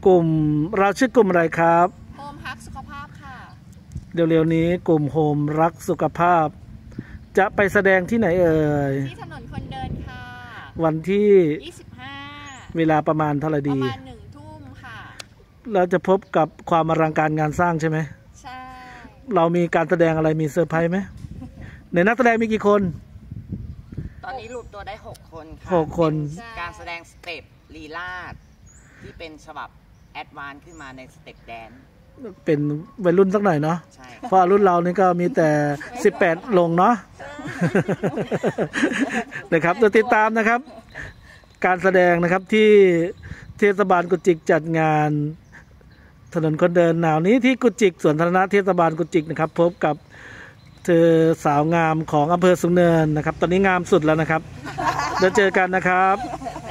กลุ่มเราชื่อกลุ่มอะไรครับโฮมฮักสุขภาพค่ะเร็วๆนี้กลุ่มโฮมรักสุขภาพจะไปแสดงที่ไหนเอ่ยที่ถนนคนเดินค่ะวันที่ 25 เวลาประมาณเท่าไหร่ดีประมาณ1 ทุ่มค่ะเราจะพบกับความอลังการงานสร้างใช่ไหมใช่เรามีการแสดงอะไรมีเซอร์ไพรส์ไหมในนักแสดงมีกี่คนตอนนี้รวมตัวได้6 คนค่ะ 6 คนการแสดงสเต็ปลีลาดที่เป็นฉบับแอดวานซ์ขึ้นมาในสเต็ปแดนเป็นวัยรุ่นสักหน่อยเนาะเพราะรุ่นเรานี่ก็มีแต่18ลงเนาะนะครับติดตามนะครับการแสดงนะครับที่เทศบาลกุจิกจัดงานถนนคนเดินหนาวนี้ที่กุจิกสวนสาธารณะเทศบาลกุจิกนะครับพบกับเธอสาวงามของอำเภอสูงเนินนะครับตอนนี้งามสุดแล้วนะครับแล้วเจอกันนะครับ